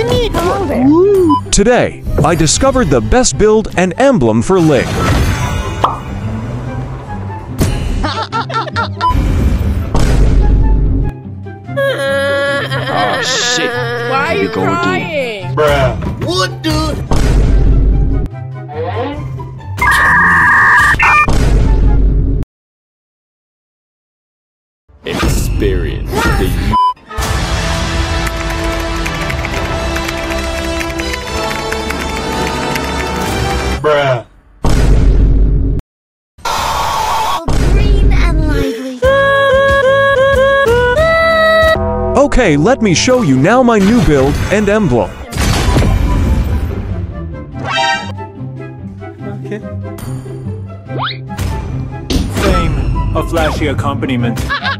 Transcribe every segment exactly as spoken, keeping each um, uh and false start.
to meet Hello there. you. Today, I discovered the best build and emblem for Link. Oh shit. Why are Here you we go again. crying? Bruh. What, dude? Experience the U. Bruh. Green and lively. Okay, let me show you now my new build and emblem. Okay. Fame, a flashy accompaniment.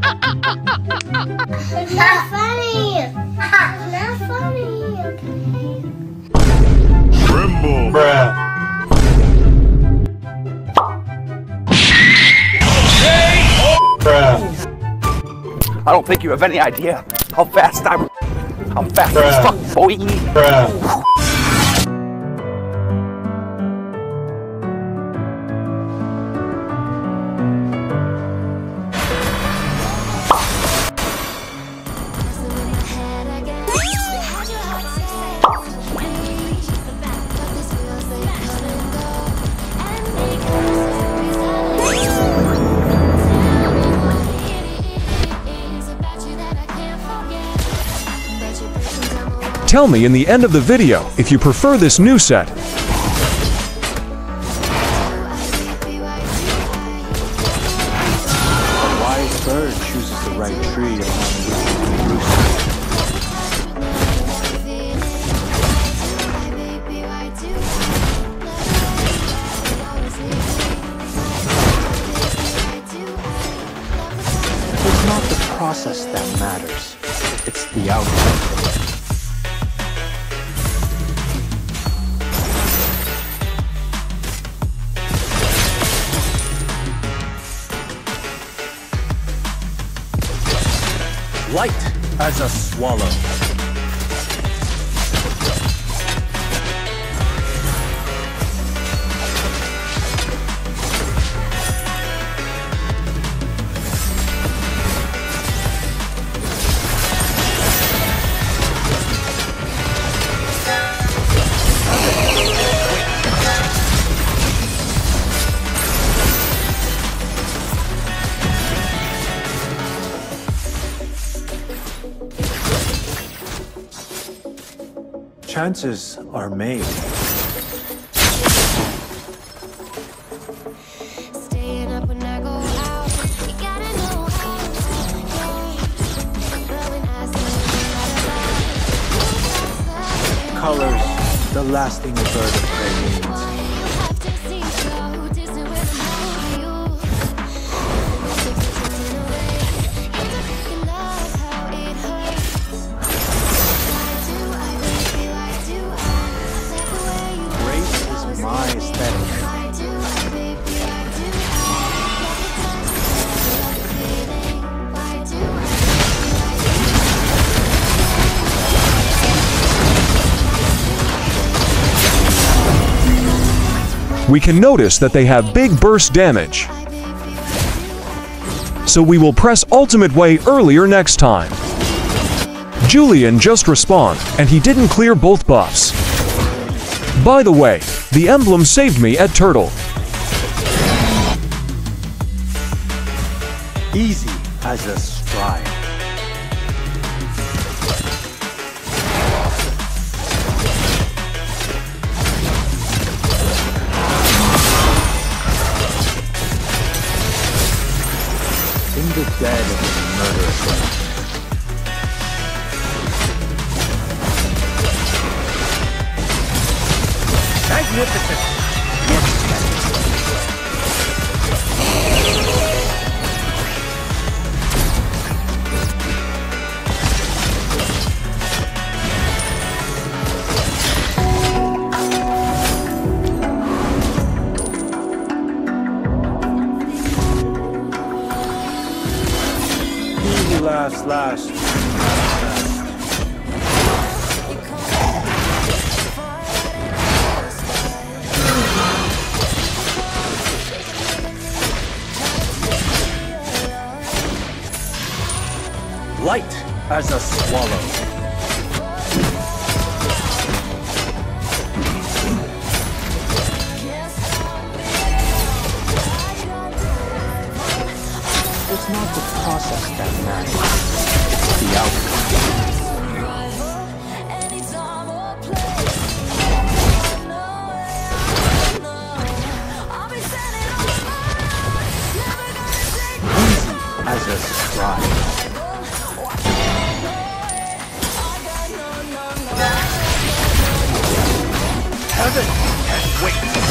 It's not funny. It's not funny. Tremble. Bruh. Bruh. I don't think you have any idea how fast I'm. I'm fast as Bruh. fuck, boy. Bruh. Tell me in the end of the video if you prefer this new set. A wise bird chooses the right tree upon which to roost. It's not the process that matters, it's the outcome. Light as a swallow. Chances are made. Staying up when I go out, you gotta know how to go. Blowing eyes, Colors, the last thing a bird of prey needs. you have to see so distant with you. You know how it hurts. Why do I, baby, why do I like the way you Grace is my aesthetic. Why do I, baby, why do I love the feeling? Why do We can notice that they have big burst damage. So we will press Ultimate Way earlier next time. Julian just respawned, and he didn't clear both buffs. By the way, the emblem saved me at Turtle. Easy as a stride. In the dead of the murderous. Magnificent! He who laughs last. as a swallow. It's not the process that matters. It's the outcome. As a stride. Heaven can wait.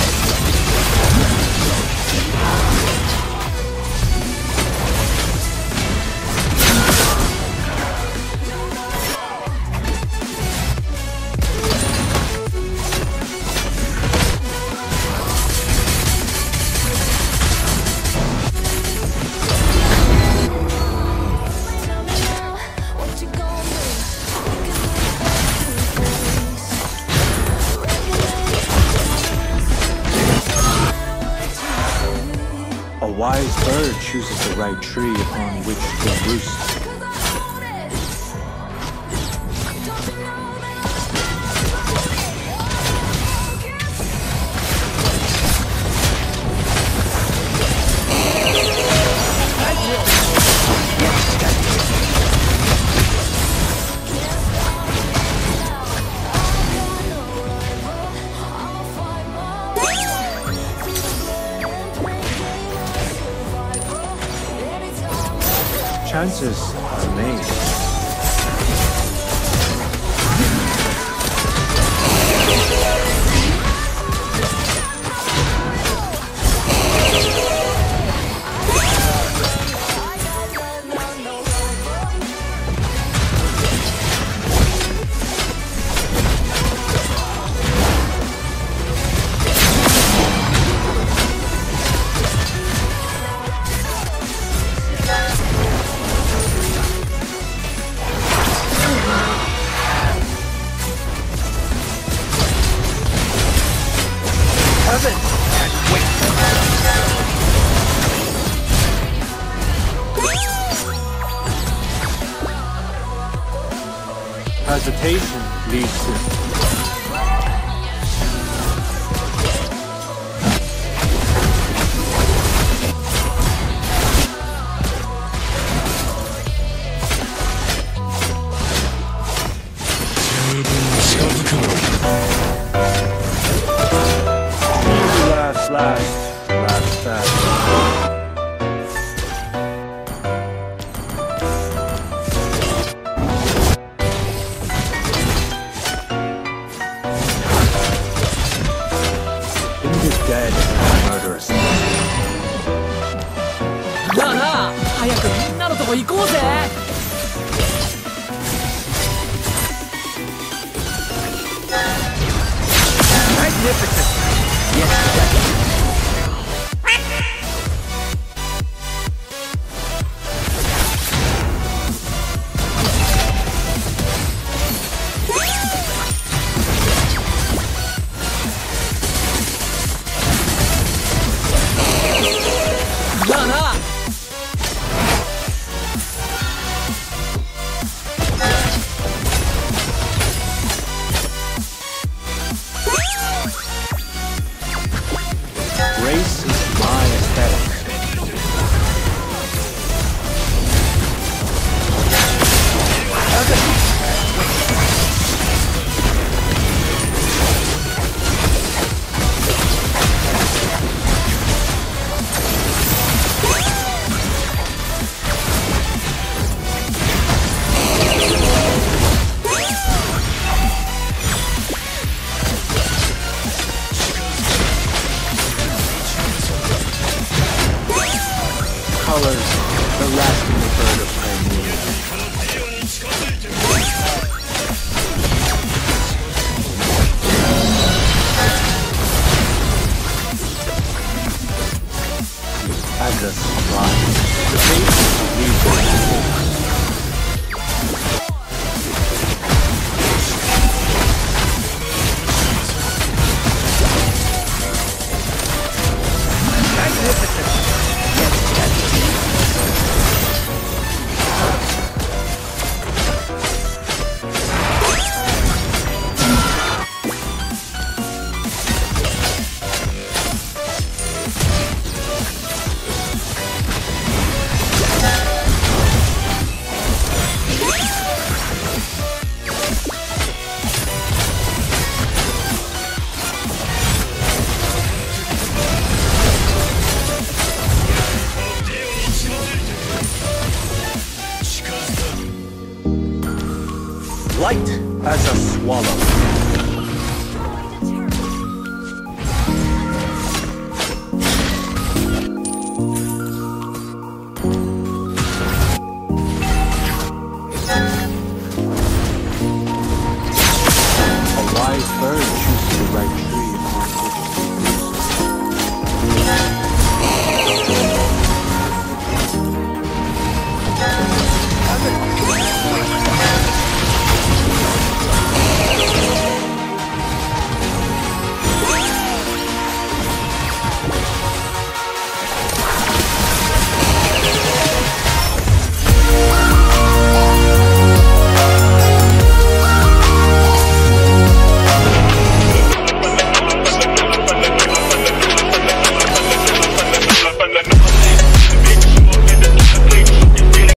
A wise bird chooses the right tree upon which to roost. Chances are made. Heaven can wait. Hesitation leads to last, last, last, fast. In the dead murderous. なあなあ、早くみんなのとこ行こうぜ。 Magnificent!